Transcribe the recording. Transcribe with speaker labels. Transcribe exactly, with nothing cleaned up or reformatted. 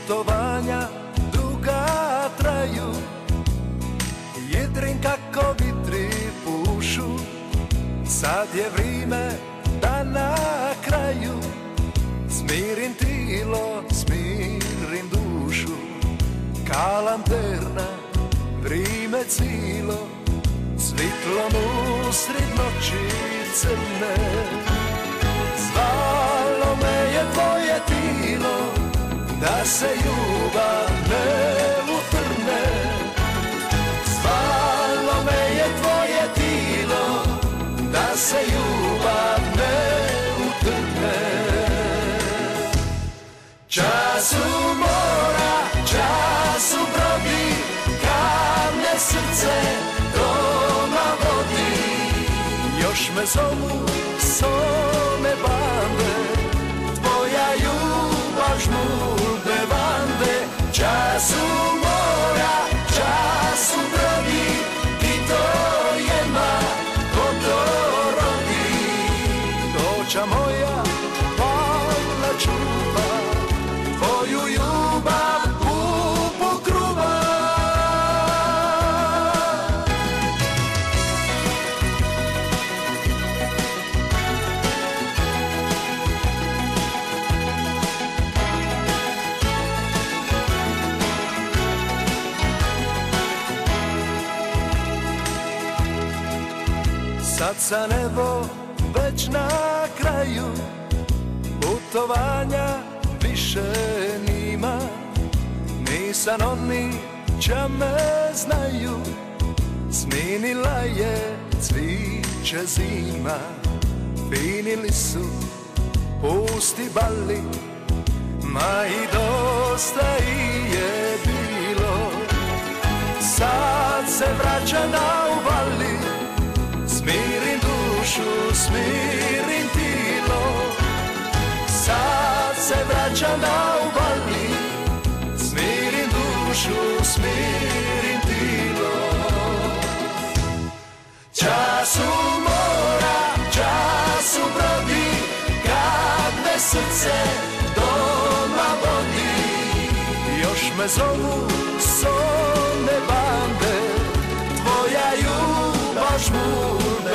Speaker 1: putovanja duga traju, jedrin kako vitri pušu, sad je vrime da na kraju smirim tilo, smirim dušu, ka lanterna vrime cilo, svitlom usred noći crne. Zvalo me je tvoje tilo, da se ljubav ne utrne. Zvalo me je tvoje tilo, da se ljubav ne utrne. Času mora, času brodi, kamne srce doma vodi. Još me zovu sone bande, tvoja ljubav žmurne vande. Času mora, času brodi, ti to jema, ko to rodi. Doća moja, hvala čuva, tvoju ljubav u pokruva. Sad sa nebo već na kraju putovanja više nima. Nisam oni ča me znaju, sminila je cviće zima. Finili su pusti bali, ma i dosta i je bilo. Sad se vraća na uvali, smirim dušu, smirim tilo. Sad se vraća na uvali, smirim dušu, smirim tilo. Času mora, času brodi, kad me srce doma vodi. Još me zovu sone bande, tvoja ljubav žmurne